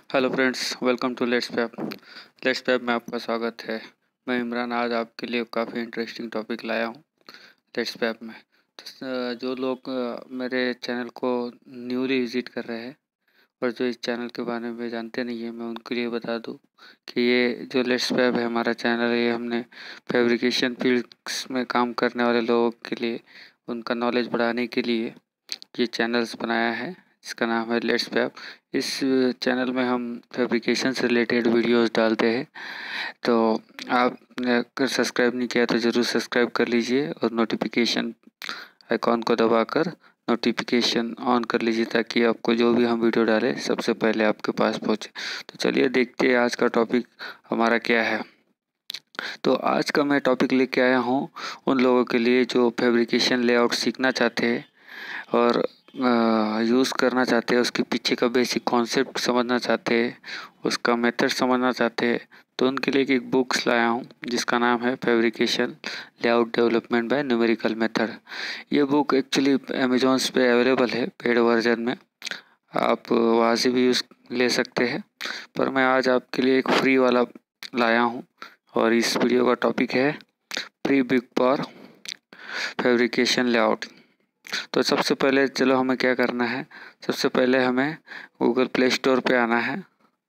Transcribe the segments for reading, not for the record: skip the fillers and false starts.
Hello friends, welcome to let's pep में आपका स्वागत है। मैं इमरान आज आपके लिए काफ़ी इंटरेस्टिंग टॉपिक लाया हूँ लेट्स पैप में। तो जो लोग मेरे चैनल को न्यूली विजिट कर रहे हैं और जो इस चैनल के बारे में जानते नहीं है, मैं उनके लिए बता दूँ कि ये जो लेट्स पैप है हमारा चैनल है, ये हमने फैब्रिकेशन फील्ड्स में काम करने वाले लोगों के लिए उनका नॉलेज बढ़ाने के लिए ये चैनल्स बनाया है जिसका नाम है लेट्स फैब। इस चैनल में हम फैब्रिकेशन से रिलेटेड वीडियोस डालते हैं, तो आपने अगर सब्सक्राइब नहीं किया तो ज़रूर सब्सक्राइब कर लीजिए और नोटिफिकेशन आइकॉन को दबाकर नोटिफिकेशन ऑन कर लीजिए ताकि आपको जो भी हम वीडियो डालें सबसे पहले आपके पास पहुँचे। तो चलिए देखते हैं आज का टॉपिक हमारा क्या है। तो आज का मैं टॉपिक लेके आया हूँ उन लोगों के लिए जो फैब्रिकेशन लेआउट सीखना चाहते हैं और यूज़ करना चाहते हैं, उसके पीछे का बेसिक कॉन्सेप्ट समझना चाहते हैं, उसका मेथड समझना चाहते हैं। तो उनके लिए एक बुक्स लाया हूँ जिसका नाम है fabrication layout development by numerical method. ये बुक एक्चुअली अमेजोन्स पे अवेलेबल है पेड वर्जन में, आप वहाँ से भी यूज़ ले सकते हैं, पर मैं आज आपके लिए एक फ्री वाला लाया हूँ और इस वीडियो का टॉपिक है pre big for fabrication layout. तो सबसे पहले चलो हमें क्या करना है, सबसे पहले हमें गूगल प्ले स्टोर पे आना है।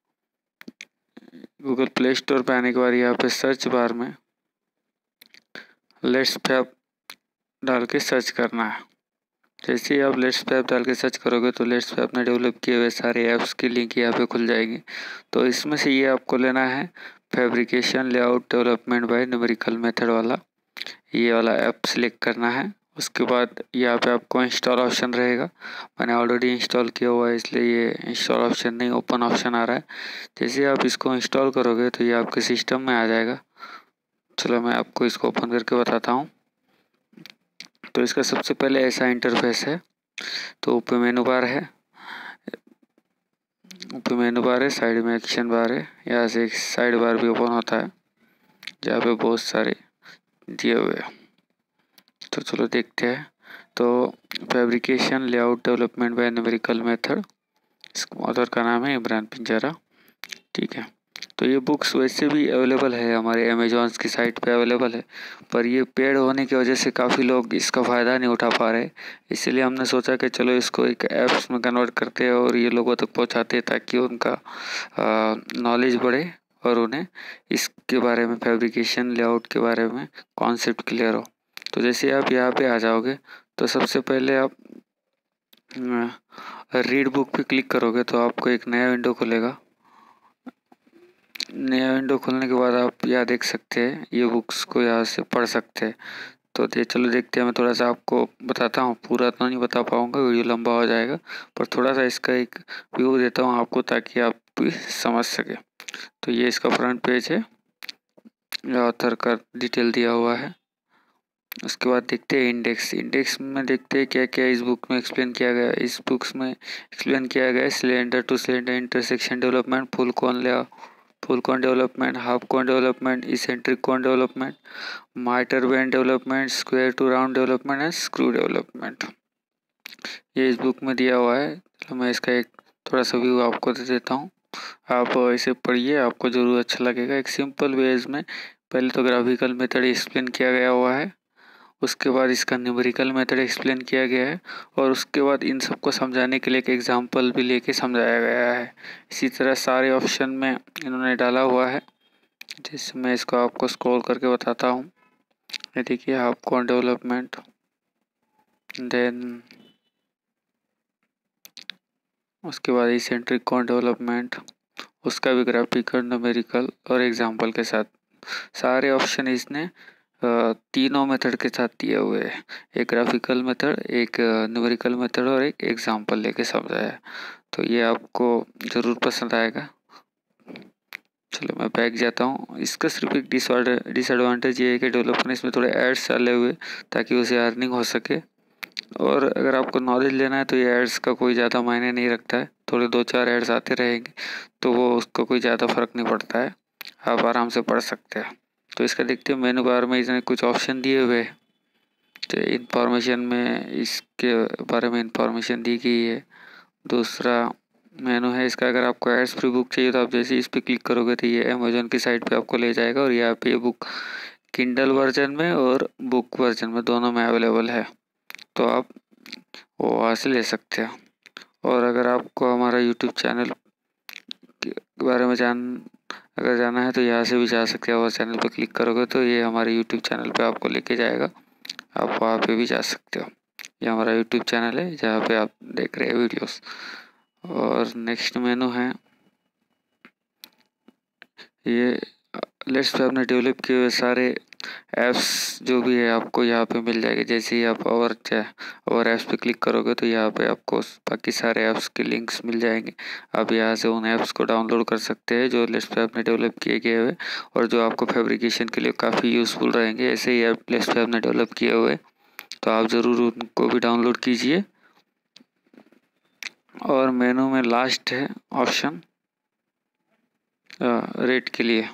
गूगल प्ले स्टोर पे आने के बाद यहाँ पे सर्च बार में लेट्स फैब डाल के सर्च करना है। जैसे ही आप लेट्स फैब डाल के सर्च करोगे तो लेट्स फैब ने डेवलप किए हुए सारे ऐप्स की लिंक यहाँ पे खुल जाएगी। तो इसमें से ये आपको लेना है fabrication layout development by numerical method वाला, ये वाला ऐप सिलेक्ट करना है। उसके बाद यहाँ पे आपको इंस्टॉल ऑप्शन रहेगा, मैंने ऑलरेडी इंस्टॉल किया हुआ है इसलिए ये इंस्टॉल ऑप्शन नहीं ओपन ऑप्शन आ रहा है। जैसे आप इसको इंस्टॉल करोगे तो ये आपके सिस्टम में आ जाएगा। चलो मैं आपको इसको ओपन करके बताता हूँ। तो इसका सबसे पहले ऐसा इंटरफेस है। तो ऊपर मेनू बार है, साइड में एक्शन बार है, यहाँ से एक साइड बार भी ओपन होता है जहाँ पे बहुत सारे दिए हुए हैं। तो चलो देखते हैं। तो fabrication layout development by numerical method, author का नाम है इमरान पिंजरा, ठीक है। तो ये बुक्स वैसे भी अवेलेबल है, हमारे अमेजोन्स की साइट पे अवेलेबल है, पर ये पेड होने की वजह से काफ़ी लोग इसका फ़ायदा नहीं उठा पा रहे। इसलिए हमने सोचा कि चलो इसको एक ऐप्स में कन्वर्ट करते हैं और ये लोगों तक पहुंचाते हैं ताकि उनका नॉलेज बढ़े और उन्हें इसके बारे में फैब्रिकेशन लेआउट के बारे में कॉन्सेप्ट क्लियर हो। तो जैसे आप यहाँ पे आ जाओगे तो सबसे पहले आप रीड बुक पे क्लिक करोगे तो आपको एक नया विंडो खुलेगा। नया विंडो खुलने के बाद आप यहाँ देख सकते हैं, ये बुक्स को यहाँ से पढ़ सकते हैं। तो चलो देखते हैं, मैं थोड़ा सा आपको बताता हूँ, पूरा तो नहीं बता पाऊँगा, वीडियो लंबा हो जाएगा, पर थोड़ा सा इसका एक व्यू देता हूँ आपको ताकि आप भी समझ सके। तो ये इसका फ्रंट पेज है, ऑथर का डिटेल दिया हुआ है। उसके बाद देखते हैं इंडेक्स में देखते हैं क्या क्या इस बुक में एक्सप्लेन किया गया। इस बुक्स में एक्सप्लेन किया गया है cylinder to cylinder intersection development, full cone development, half cone development, eccentric cone development, mitre bend development, square to round development and screw development, ये इस बुक में दिया हुआ है। तो मैं इसका एक थोड़ा सा व्यू आपको दे देता हूँ, आप इसे पढ़िए, आपको ज़रूर अच्छा लगेगा। एक सिंपल वेज में पहले तो ग्राफिकल मेथड एक्सप्लेन किया गया हुआ है, उसके बाद इसका न्यूमेरिकल मेथड एक्सप्लेन किया गया है और उसके बाद इन सबको समझाने के लिए एक एग्जांपल भी लेके समझाया गया है। इसी तरह सारे ऑप्शन में इन्होंने डाला हुआ है, जैसे मैं इसको आपको स्क्रॉल करके बताता हूँ। ये देखिए हाफ कोन डेवलपमेंट, देन उसके बाद इसेंट्रिक कोन डेवलपमेंट, उसका भी ग्राफिकल न्यूमेरिकल और एग्जाम्पल के साथ सारे ऑप्शन इसने तीनों मेथड के साथ दिए हुए हैं, एक ग्राफिकल मेथड, एक न्यूमेरिकल मेथड और एक एग्जाम्पल लेके समझाया है। तो ये आपको ज़रूर पसंद आएगा। चलो मैं बैक जाता हूँ। इसका सिर्फ एक डिसएडवांटेज ये है कि डेवलपर ने इसमें थोड़े एड्स डाले हुए ताकि उसे अर्निंग हो सके, और अगर आपको नॉलेज लेना है तो ये एड्स का कोई ज़्यादा मायने नहीं रखता है, थोड़े 2-4 एड्स आते रहेंगे तो वो उसका कोई ज़्यादा फर्क नहीं पड़ता है, आप आराम से पढ़ सकते हैं। तो इसका देखते हैं मेनू बार में इसने कुछ ऑप्शन दिए हुए, तो इंफॉर्मेशन में इसके बारे में इंफॉर्मेशन दी गई है। दूसरा मेनू है इसका। अगर आपको एड्स फ्री बुक चाहिए तो आप जैसे इस पर क्लिक करोगे तो ये अमेजोन की साइट पे आपको ले जाएगा और यहाँ पे ये बुक किंडल वर्जन में और बुक वर्जन में दोनों में अवेलेबल है, तो आप वो वहाँ से ले सकते हो। और अगर आपको हमारा यूट्यूब चैनल के बारे में अगर जाना है तो यहाँ से भी जा सकते हो। और चैनल पर क्लिक करोगे तो ये हमारे यूट्यूब चैनल पे आपको लेके जाएगा, आप वहाँ पे भी जा सकते हो। ये हमारा यूट्यूब चैनल है जहाँ पे आप देख रहे हैं वीडियोस। और नेक्स्ट मेनू है ये लेट्स पे आपने डेवलप किए हुए सारे ऐप्स जो भी है आपको यहाँ पे मिल जाएंगे। जैसे ही आप और ऐप्स पे क्लिक करोगे तो यहाँ पे आपको बाकी सारे ऐप्स के लिंक्स मिल जाएंगे। आप यहाँ से उन ऐप्स को डाउनलोड कर सकते हैं जो लेट्स पे आपने डेवलप किए गए हुए और जो आपको फैब्रिकेशन के लिए काफ़ी यूज़फुल रहेंगे। ऐसे ही ऐप लेट्स पे आपने डेवलप किए हुए तो आप ज़रूर उनको भी डाउनलोड कीजिए। और मेनू में लास्ट है ऑप्शन रेट के लिए।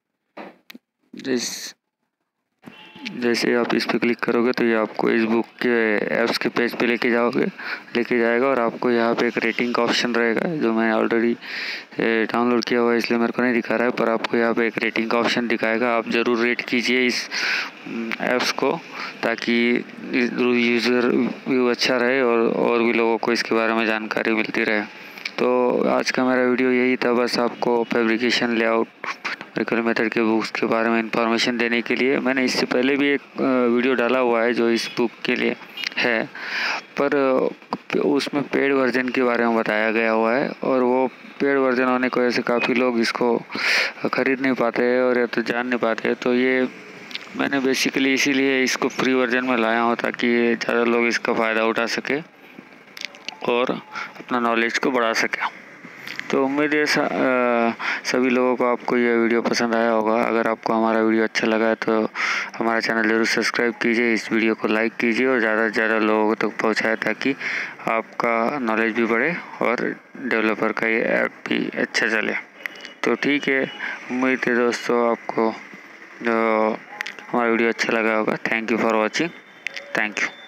जैसे आप इस पर क्लिक करोगे तो ये आपको इस बुक के ऐप्स के पेज पे लेके जाएगा और आपको यहाँ पे एक रेटिंग का ऑप्शन रहेगा जो मैं ऑलरेडी डाउनलोड किया हुआ है इसलिए मेरे को नहीं दिखा रहा है, पर आपको यहाँ पे एक रेटिंग का ऑप्शन दिखाएगा। आप ज़रूर रेट कीजिए इस ऐप्स को ताकि यूज़र व्यू अच्छा रहे और भी लोगों को इसके बारे में जानकारी मिलती रहे। तो आज का मेरा वीडियो यही था, बस आपको फैब्रिकेशन लेआउट न्यूमेरिकल मेथड के बुक्स के बारे में इंफॉर्मेशन देने के लिए। मैंने इससे पहले भी एक वीडियो डाला हुआ है जो इस बुक के लिए है, पर उसमें पेड वर्जन के बारे में बताया गया हुआ है और वो पेड वर्जन होने की वजह से काफ़ी लोग इसको ख़रीद नहीं पाते हैं और या तो जान नहीं पाते। तो ये मैंने बेसिकली इसीलिए इसको फ्री वर्जन में लाया हूँ ताकि ज़्यादा लोग इसका फ़ायदा उठा सके और अपना नॉलेज को बढ़ा सके। तो उम्मीद है सभी लोगों को आपको यह वीडियो पसंद आया होगा। अगर आपको हमारा वीडियो अच्छा लगा है तो हमारा चैनल ज़रूर सब्सक्राइब कीजिए, इस वीडियो को लाइक कीजिए और ज़्यादा से ज़्यादा लोगों तक पहुंचाएं ताकि आपका नॉलेज भी बढ़े और डेवलपर का ये ऐप भी अच्छा चले। तो ठीक है, उम्मीद है दोस्तों आपको हमारा वीडियो अच्छा लगा होगा। Thank you for watching. Thank you.